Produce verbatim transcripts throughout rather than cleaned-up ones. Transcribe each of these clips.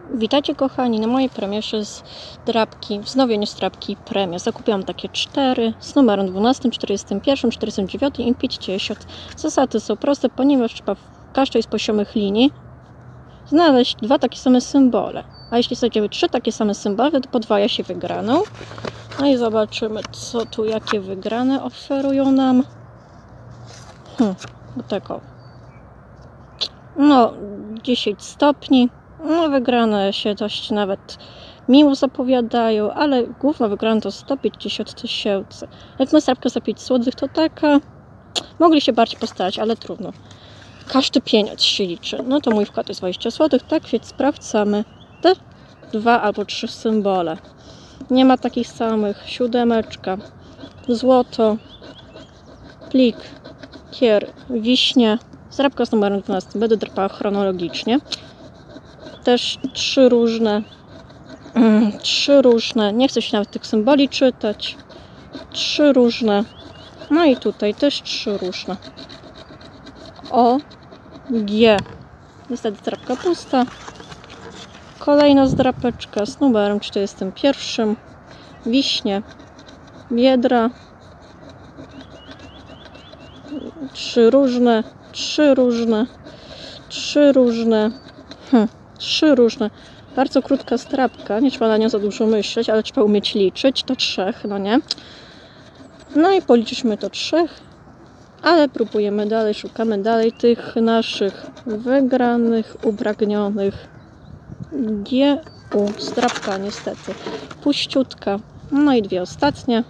Witajcie kochani na mojej premierze z drapki, wznowieniu z drapki premia. Zakupiłam takie cztery z numerem dwunastym, czterdziestym pierwszym, czterdziestym dziewiątym i pięćdziesiątym. Zasady są proste, ponieważ trzeba w każdej z poziomych linii znaleźć dwa takie same symbole. A jeśli znajdziemy trzy takie same symbole, to podwaja się wygraną. No i zobaczymy, co tu, jakie wygrane oferują nam. Hmm, tego. No, dziesięć stopni. No, wygrane się dość nawet miło zapowiadają, ale główna wygrana to sto pięćdziesiąt tysięcy. Jak na strapkę za pięć złotych, to taka... Mogli się bardziej postarać, ale trudno. Każdy pieniądz się liczy. No to mój wkład jest dwadzieścia złotych, tak więc sprawdzamy te dwa albo trzy symbole. Nie ma takich samych. Siódemeczka, złoto, plik, kier, wiśnie. Zdrabka z numerem dwunastym. Będę drapała chronologicznie. Też trzy różne, mm, trzy różne, nie chcę się nawet tych symboli czytać, trzy różne, no i tutaj też trzy różne. O, G, niestety zdrapka pusta. Kolejna zdrapeczka z numerem czterdziestym pierwszym, wiśnie, biedra, trzy różne, trzy różne, trzy różne, hm. Trzy różne. Bardzo krótka strapka, nie trzeba na nią za dużo myśleć, ale trzeba umieć liczyć do trzech, no nie? No i policzymy do trzech, ale próbujemy dalej, szukamy dalej tych naszych wygranych, upragnionych. G, U, strapka niestety puściutka. No i dwie ostatnie.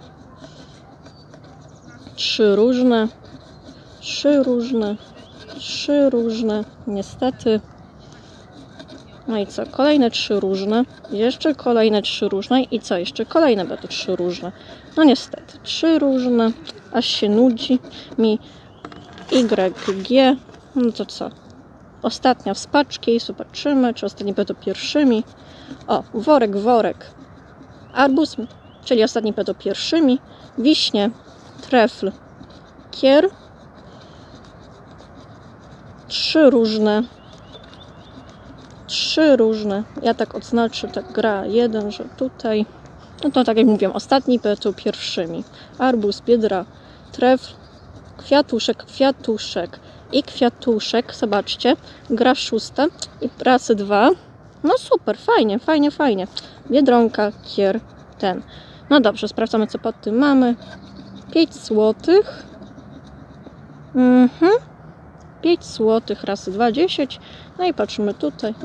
Trzy różne, trzy różne, trzy różne, niestety. No i co? Kolejne trzy różne. Jeszcze kolejne trzy różne. I co? Jeszcze kolejne będą trzy różne. No niestety. Trzy różne. Aż się nudzi mi. Y, G. No to co? Ostatnia z paczki. Zobaczymy, czy ostatni będą pierwszymi. O, worek, worek. Arbuz, czyli ostatni będą pierwszymi. Wiśnie, trefl, kier. Trzy różne. Trzy różne. Ja tak odznaczę, tak gra jeden, że tutaj. No to tak jak mówiłam, ostatni będą pierwszymi. Arbuz, biedra, trefl, kwiatuszek, kwiatuszek i kwiatuszek. Zobaczcie, gra szósta i razy dwa. No super, fajnie, fajnie, fajnie. Biedronka, kier, ten. No dobrze, sprawdzamy, co pod tym mamy. pięć złotych. Mhm. pięć złotych razy dwa, dziesięć. No i patrzymy tutaj.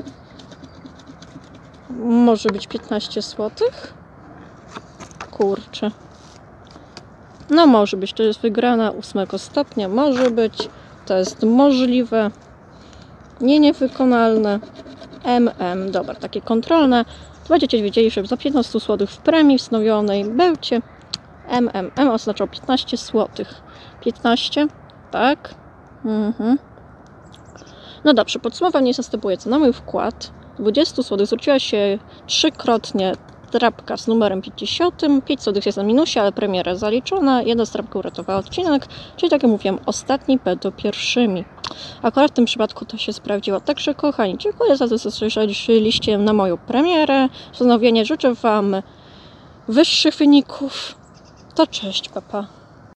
Może być piętnaście złotych? Kurczę. No może być. To jest wygrana ósmego stopnia. Może być. To jest możliwe. Nie niewykonalne. M M. Dobra, takie kontrolne. Będziecie wiedzieli, że za piętnaście złotych w premii wznowionej będzie M M. M oznaczał piętnaście złotych. piętnaście. Tak. Mhm. No dobrze, podsumowanie zastępuje co na mój wkład. dwadzieścia złotych zwróciła się trzykrotnie drapka z numerem pięćdziesiątym. pięć złotych jest na minusie, ale premiera zaliczona. Jedna strapka uratowała odcinek, czyli tak jak mówiłam, ostatni będą pierwszymi. Akurat w tym przypadku to się sprawdziło. Także kochani, dziękuję za to, co słyszeliście na moją premierę. Wznowienie życzę Wam wyższych wyników. To cześć, papa.